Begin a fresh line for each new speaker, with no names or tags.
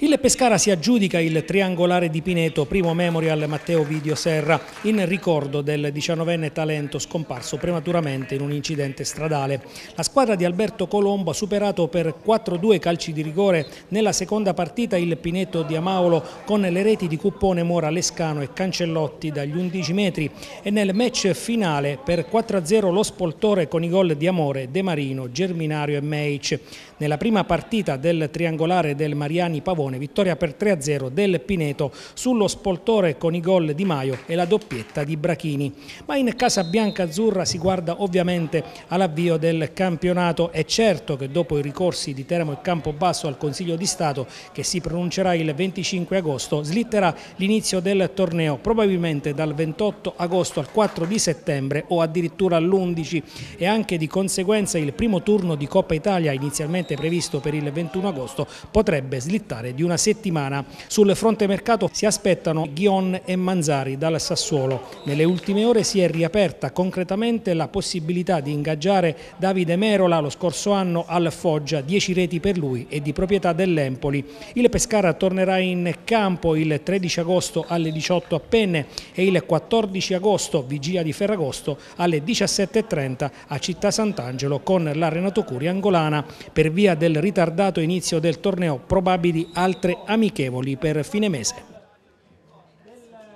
Il Pescara si aggiudica il triangolare di Pineto, primo memorial Matteo Ovidio Serra, in ricordo del 19enne talento scomparso prematuramente in un incidente stradale. La squadra di Alberto Colombo ha superato per 4-2 calci di rigore nella seconda partita il Pineto di Amaolo con le reti di Cuppone, Mora, Lescano e Cancellotti dagli 11 metri e nel match finale per 4-0 lo Spoltore con i gol di Amore, De Marino, Germinario e Meic. Nella prima partita del triangolare del Mariani Pavone, vittoria per 3-0 del Pineto sullo Spoltore con i gol di Maio e la doppietta di Brachini. Ma in casa bianca-azzurra si guarda ovviamente all'avvio del campionato. È certo che dopo i ricorsi di Teramo e Campobasso al Consiglio di Stato, che si pronuncerà il 25 agosto, slitterà l'inizio del torneo probabilmente dal 28 agosto al 4 di settembre o addirittura all'11 e anche di conseguenza il primo turno di Coppa Italia, inizialmente previsto per il 21 agosto, potrebbe slittare di una settimana. Sul fronte mercato si aspettano Ghion e Manzari dal Sassuolo. Nelle ultime ore si è riaperta concretamente la possibilità di ingaggiare Davide Merola, lo scorso anno al Foggia, 10 reti per lui e di proprietà dell'Empoli. Il Pescara tornerà in campo il 13 agosto alle 18 a Penne e il 14 agosto, vigilia di Ferragosto, alle 17:30 a Città Sant'Angelo con la Renato Curi angolana. Per via del ritardato inizio del torneo, probabili altre amichevoli per fine mese.